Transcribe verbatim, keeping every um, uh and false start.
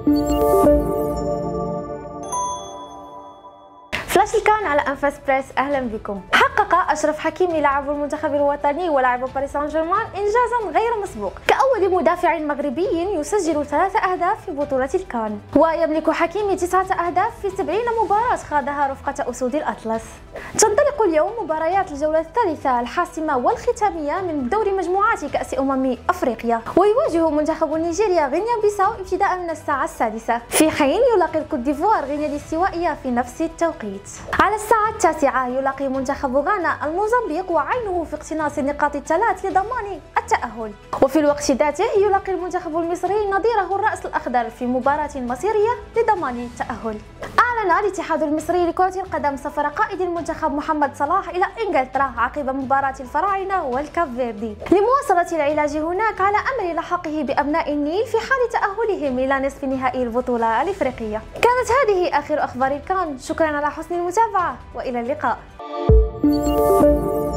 فلاش الكان على انفاس بريس، اهلا بكم. حقق اشرف حكيمي لاعب المنتخب الوطني ولاعب باريس سان جيرمان انجازا غير مسبوق كاول مدافع مغربي يسجل ثلاث اهداف في بطوله الكان، ويملك حكيمي تسعه اهداف في سبعين مباراه خاضها رفقه اسود الاطلس. تنطلق اليوم مباريات الجوله الثالثه الحاسمه والختاميه من دور مجموعات كاس امم افريقيا، ويواجه منتخب نيجيريا غينيا بيساو ابتداء من الساعه السادسه، في حين يلاقي الكوت ديفوار غينيا الاستوائيه في نفس التوقيت. على الساعة التاسعة يلاقي منتخب غانا الموزمبيق وعينه في اقتناص النقاط الثلاث لضمان التأهل، وفي الوقت ذاته يلاقي المنتخب المصري نظيره الرأس الأخضر في مباراة مصيرية لضمان التأهل. أعلن الاتحاد المصري لكرة القدم سفر قائد المنتخب محمد صلاح إلى إنجلترا عقب مباراة الفراعنة والكاب فيردي لمواصلة العلاج هناك على أمر لحقه بأبناء النيل في حال تأهلهم إلى نصف نهائي البطولة الإفريقية. كانت هذه آخر أخبار الكان، شكرا على حسن المتابعة وإلى اللقاء.